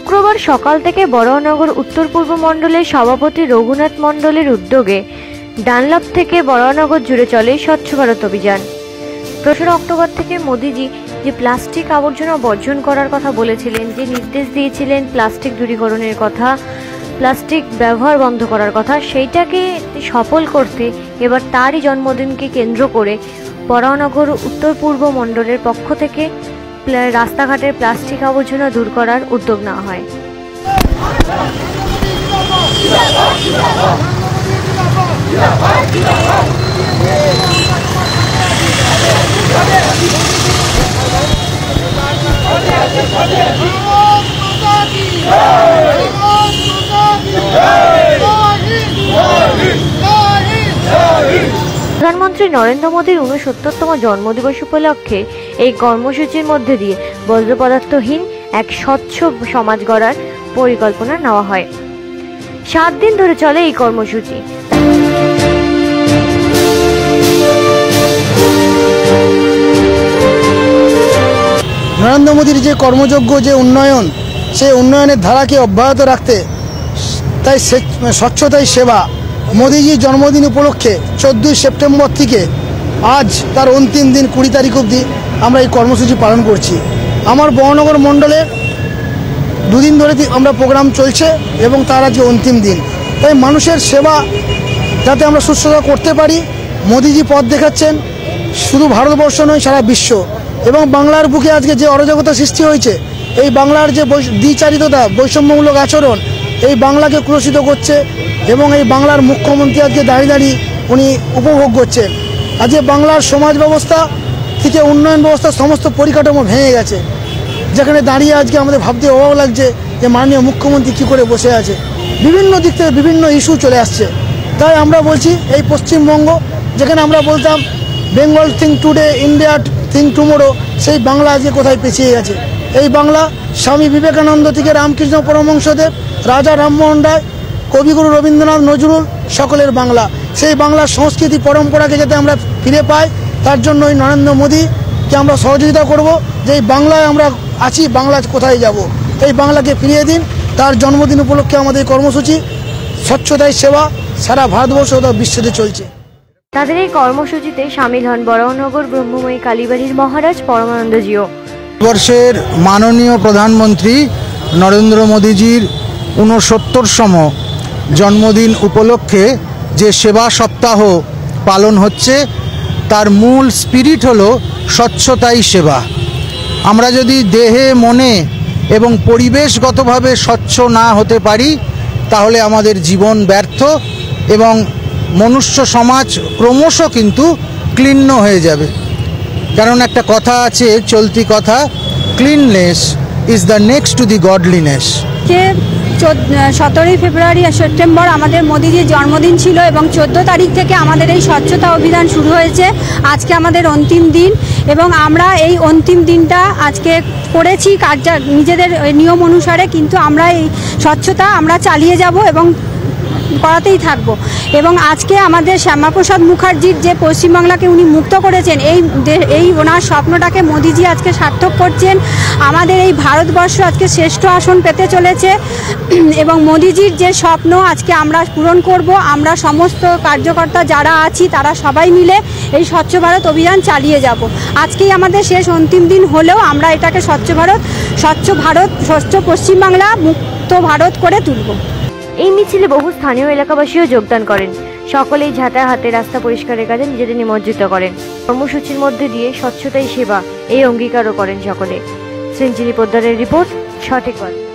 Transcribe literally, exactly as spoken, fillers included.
শুক্রবার সকাল থেকে বড়ুয়ানগর উত্তর পূর্ব মণ্ডলের সভাপতি রঘুনাথ মণ্ডলের উদ্যোগে ডানলপ থেকে বড়ুয়ানগর জুড়ে চলে স্বচ্ছ ভারত অভিযান। দোসরা অক্টোবর থেকে মোদিজি যে প্লাস্টিক আবর্জনা বর্জন করার কথা বলেছিলেন, যে নির্দেশ দিয়েছিলেন প্লাস্টিক দূরীকরণের কথা, প্লাস্টিক ব্যবহার বন্ধ করার কথা, সেইটাকে সফল করতে এবার তারই জন্মদিনকে কেন্দ্র করে বড়ুয়ানগর উত্তর পূর্ব মণ্ডলের পক্ষ থেকে রাস্তাঘাটের প্লাস্টিক আবর্জনা দূর করার উদ্যোগ নেওয়া হয়। প্রধানমন্ত্রী নরেন্দ্র মোদীর ঊনসত্তরতম জন্মদিবস উপলক্ষে এই কর্মসূচির মধ্যে দিয়ে বর্জ্য পদার্থহীন এক স্বচ্ছ সমাজ গড়ার পরিকল্পনা নেওয়া হয়। সাত দিন ধরে চলে এই কর্মসূচি। নরেন্দ্র মোদীর যে কর্মযোগ্য যে উন্নয়ন, সেই উন্নয়নের ধারাকে অব্যাহত রাখতে তাই স্বচ্ছতাই সেবা মোদীজির জন্মদিন উপলক্ষে চোদ্দোই সেপ্টেম্বর থেকে আজ তার অন্তিম দিন কুড়ি তারিখ অবধি আমরা এই কর্মসূচি পালন করছি। আমার বড়ুয়ানগর মণ্ডলে দুদিন ধরে আমরা প্রোগ্রাম চলছে এবং তার আজকে অন্তিম দিন। তাই মানুষের সেবা যাতে আমরা সুস্থতা করতে পারি, মোদীজি পথ দেখাচ্ছেন শুধু ভারতবর্ষ নয়, সারা বিশ্ব। এবং বাংলার বুকে আজকে যে অরাজকতা সৃষ্টি হয়েছে, এই বাংলার যে দ্বিচারিততা, বৈষম্যমূলক আচরণ, এই বাংলাকে কুলসিত করছে এবং এই বাংলার মুখ্যমন্ত্রী আজকে দাঁড়িয়ে দাঁড়িয়ে উনি উপভোগ করছেন। আজকে বাংলার সমাজ ব্যবস্থা থেকে উন্নয়ন ব্যবস্থা সমস্ত পরিকাঠামো ভেঙে গেছে, যেখানে দাঁড়িয়ে আজকে আমাদের ভাবতে অভাব লাগছে যে মাননীয় মুখ্যমন্ত্রী কী করে বসে আছে। বিভিন্ন দিক থেকে বিভিন্ন ইস্যু চলে আসছে। তাই আমরা বলছি এই পশ্চিমবঙ্গ, যেখানে আমরা বলতাম Bengal think today, India think tomorrow, সেই বাংলা আজকে কোথায় পিছিয়ে গেছে। এই বাংলা স্বামী বিবেকানন্দ থেকে রামকৃষ্ণ পরমহংসদেব, রাজা রামমোহন রায়, কবিগুরু রবীন্দ্রনাথ, নজরুল, সকলের বাংলা। সেই বাংলার সংস্কৃতি পরম্পরাকে যাতে আমরা ফিরে পাই, তার জন্য এই নরেন্দ্র মোদীকে আমরা সহযোগিতা করব যে এই বাংলায় আমরা আছি, বাংলা কোথায় যাব, এই বাংলাকে ফিরিয়ে দিন। তার জন্মদিন উপলক্ষে আমাদের কর্মসূচি স্বচ্ছতাই সেবা সারা ভারতবর্ষ ও বিশ্বতে চলছে। তাদের এই কর্মসূচিতে সামিল হন বড়ুয়ানগর ব্রহ্মময়ী কালীবাড়ির মহারাজ পরমানন্দজিও। বর্ষের মাননীয় প্রধানমন্ত্রী নরেন্দ্র মোদীজির ঊনসত্তরতম জন্মদিন উপলক্ষে যে সেবা সপ্তাহ পালন হচ্ছে, তার মূল স্পিরিট হলো স্বচ্ছতাই সেবা। আমরা যদি দেহে, মনে এবং পরিবেশগতভাবে স্বচ্ছ না হতে পারি, তাহলে আমাদের জীবন ব্যর্থ এবং মনুষ্য সমাজ ক্রমশ কিন্তু ক্লিন্ন হয়ে যাবে। কারণ একটা কথা আছে, চলতি কথা, cleanness is the next to the godliness. সতেরোই ফেব্রুয়ারি সেপ্টেম্বর আমাদের মোদীজির জন্মদিন ছিল এবং চোদ্দো তারিখ থেকে আমাদের এই স্বচ্ছতা অভিযান শুরু হয়েছে। আজকে আমাদের অন্তিম দিন এবং আমরা এই অন্তিম দিনটা আজকে করেছি কার্য নিজেদের নিয়ম অনুসারে, কিন্তু আমরা এই স্বচ্ছতা আমরা চালিয়ে যাব এবং করাতেই থাকবো। এবং আজকে আমাদের শ্যামাপ্রসাদ মুখার্জির যে পশ্চিমবাংলাকে উনি মুক্ত করেছেন, এই এই ওনার স্বপ্নটাকে মোদিজি আজকে সার্থক করছেন। আমাদের এই ভারতবর্ষ আজকে শ্রেষ্ঠ আসন পেতে চলেছে এবং মোদিজির যে স্বপ্ন আজকে আমরা পূরণ করব। আমরা সমস্ত কার্যকর্তা যারা আছি তারা সবাই মিলে এই স্বচ্ছ ভারত অভিযান চালিয়ে যাব। আজকেই আমাদের শেষ অন্তিম দিন হলেও আমরা এটাকে স্বচ্ছ ভারত স্বচ্ছ ভারত স্বচ্ছ পশ্চিমবাংলা মুক্ত ভারত করে তুলব। এই মিছিলে বহু স্থানীয় এলাকাবাসীও যোগদান করেন। সকলেই ঝাঁটা হাতে রাস্তা পরিষ্কারের কাজে নিজেদের নিমজ্জিত করেন। কর্মসূচির মধ্যে দিয়ে স্বচ্ছতাই সেবা এই অঙ্গীকারও করেন সকলে। সেঞ্চুরি পোদ্দারের রিপোর্ট, সঠিক কথা।